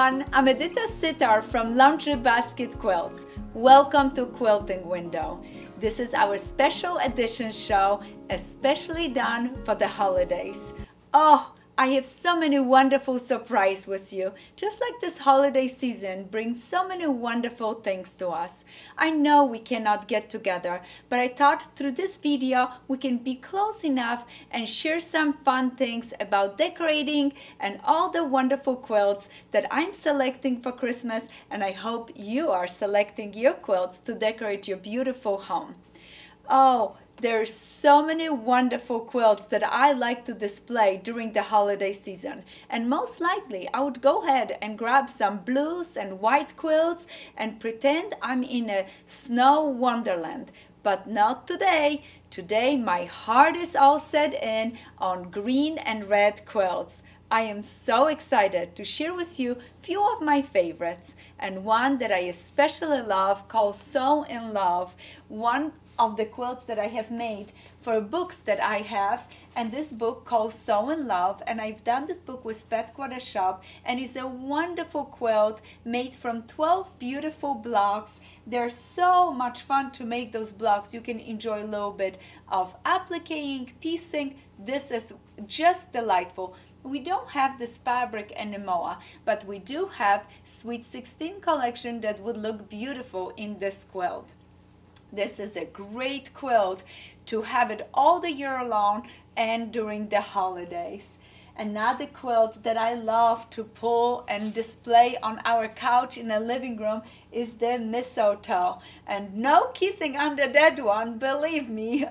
everyone, I'm Edita Sitar from Laundry Basket Quilts. Welcome to Quilting Window. This is our special edition show, especially done for the holidays. Oh, I have so many wonderful surprises with you. Just like this holiday season brings so many wonderful things to us. I know we cannot get together, but I thought through this video we can be close enough and share some fun things about decorating and all the wonderful quilts that I'm selecting for Christmas, and I hope you are selecting your quilts to decorate your beautiful home. Oh, there's so many wonderful quilts that I like to display during the holiday season, and most likely I would go ahead and grab some blues and white quilts and pretend I'm in a snow wonderland. But not today. Today my heart is all set in on green and red quilts. I am so excited to share with you a few of my favorites, and one that I especially love called Sew in Love. One of the quilts that I have made for books that I have, and this book called Sew in Love, and I've done this book with Pet Quarter Shop, and it's a wonderful quilt made from 12 beautiful blocks. They're so much fun to make those blocks. You can enjoy a little bit of appliquing, piecing. This is just delightful. We don't have this fabric anymore, but we do have Sweet 16 collection that would look beautiful in this quilt. This is a great quilt to have it all the year long and during the holidays. Another quilt that I love to pull and display on our couch in the living room is the mistletoe. And no kissing under that one, believe me.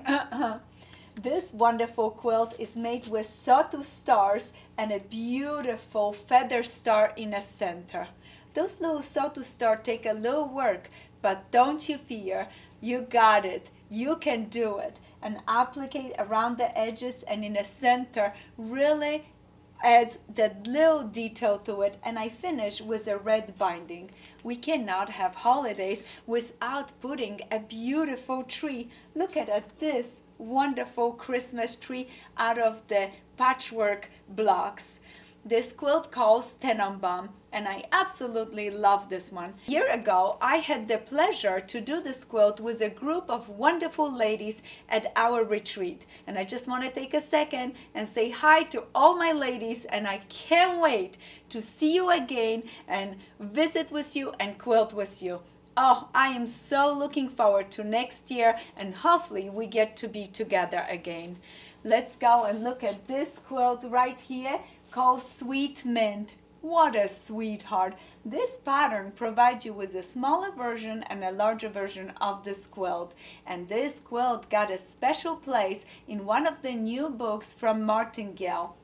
This wonderful quilt is made with sawtooth stars and a beautiful feather star in the center. Those little sawtooth stars take a little work, but don't you fear. You got it. You can do it. And applique around the edges and in the center really adds that little detail to it. And I finish with a red binding. We cannot have holidays without putting a beautiful tree. Look at this wonderful Christmas tree out of the patchwork blocks. This quilt calls Tenenbaum, and I absolutely love this one. A year ago, I had the pleasure to do this quilt with a group of wonderful ladies at our retreat. And I just want to take a second and say hi to all my ladies, and I can't wait to see you again and visit with you and quilt with you. Oh, I am so looking forward to next year, and hopefully we get to be together again. Let's go and look at this quilt right here called Sweet Mint. What a sweetheart. This pattern provides you with a smaller version and a larger version of this quilt. And this quilt got a special place in one of the new books from Martingale.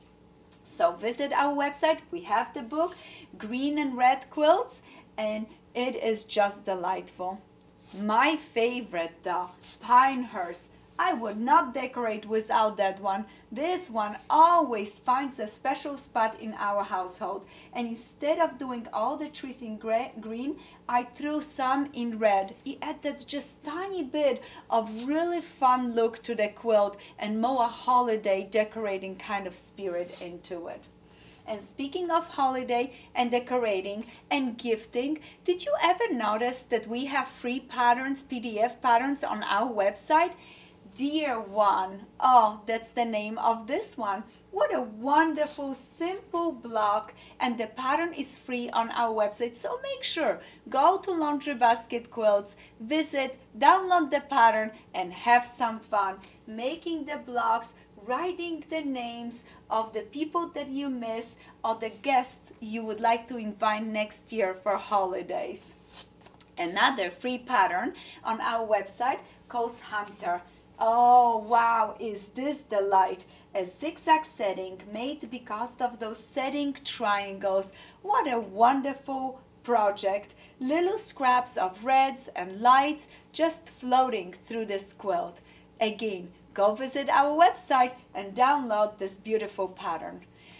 So visit our website. We have the book, Green and Red Quilts, and it is just delightful. My favorite though, Pinehurst. I would not decorate without that one. This one always finds a special spot in our household. And instead of doing all the trees in green, I threw some in red. It added just tiny bit of really fun look to the quilt and more holiday decorating kind of spirit into it. And speaking of holiday and decorating and gifting, did you ever notice that we have free patterns, PDF patterns on our website? Dear One, oh, that's the name of this one. What a wonderful, simple block, and the pattern is free on our website. So make sure, go to Laundry Basket Quilts, visit, download the pattern, and have some fun making the blocks, writing the names of the people that you miss or the guests you would like to invite next year for holidays. Another free pattern on our website called Hunter. Oh wow, is this delight. A zigzag setting made because of those setting triangles. What a wonderful project. Little scraps of reds and lights just floating through this quilt. Again, go visit our website and download this beautiful pattern.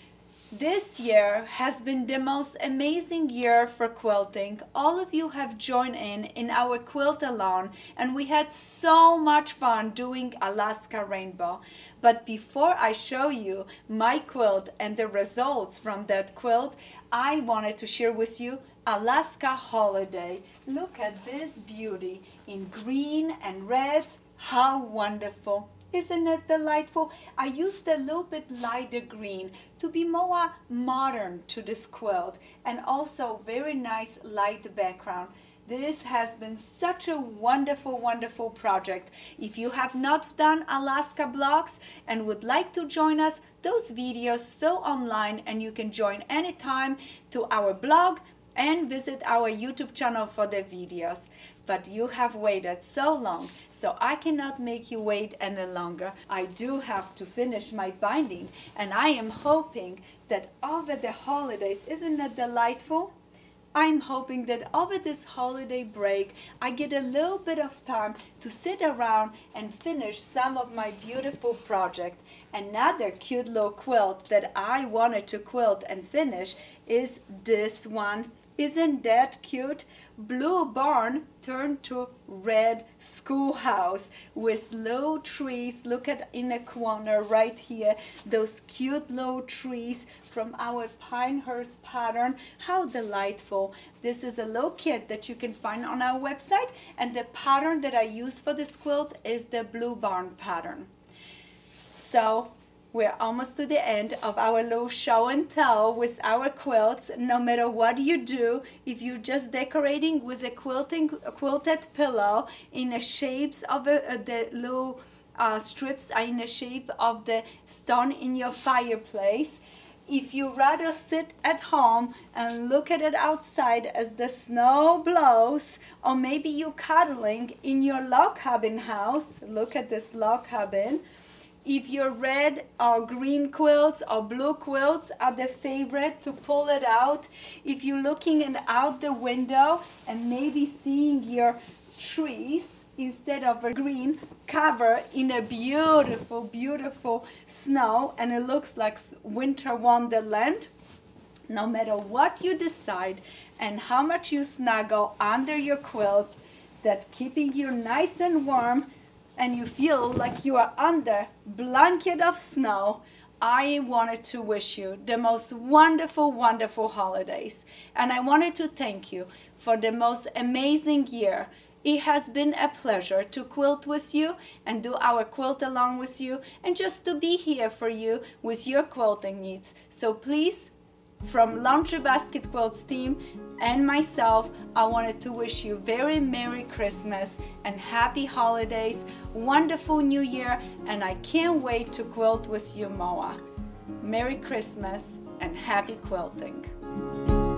This year has been the most amazing year for quilting. All of you have joined in our quilt-a-thon, and we had so much fun doing Alaska Rainbow. But before I show you my quilt and the results from that quilt, I wanted to share with you Alaska Holiday. Look at this beauty in green and red. How wonderful! Isn't it delightful? I used a little bit lighter green to be more modern to this quilt, and also very nice light background. This has been such a wonderful, wonderful project. If you have not done Alaska blocks and would like to join us, those videos still online, and you can join anytime to our blog and visit our YouTube channel for the videos. But you have waited so long, so I cannot make you wait any longer. I do have to finish my binding, and I am hoping that over the holidays, isn't that delightful? I'm hoping that over this holiday break, I get a little bit of time to sit around and finish some of my beautiful projects. Another cute little quilt that I wanted to quilt and finish is this one. Isn't that cute? Blue barn turned to red schoolhouse with little trees. Look at in the corner right here, those cute little trees from our Pinehurst pattern. How delightful. This is a little kit that you can find on our website, and the pattern that I use for this quilt is the Blue Barn pattern. So we're almost to the end of our little show and tell with our quilts. No matter what you do, if you're just decorating with a quilted pillow in the shapes of the little strips are in the shape of the stone in your fireplace. If you rather sit at home and look at it outside as the snow blows, or maybe you're cuddling in your log cabin house, look at this log cabin. If your red or green quilts or blue quilts are the favorite to pull it out, if you're looking out the window and maybe seeing your trees instead of a green cover in a beautiful, beautiful snow, and it looks like winter wonderland, no matter what you decide and how much you snuggle under your quilts, that keeping you nice and warm, and you feel like you are under blanket of snow, I wanted to wish you the most wonderful, wonderful holidays. And I wanted to thank you for the most amazing year. It has been a pleasure to quilt with you and do our quilt along with you, and just to be here for you with your quilting needs. So please, from Laundry Basket Quilts team and myself, I wanted to wish you very Merry Christmas and Happy Holidays, wonderful New Year, and I can't wait to quilt with you more. Merry Christmas and happy quilting.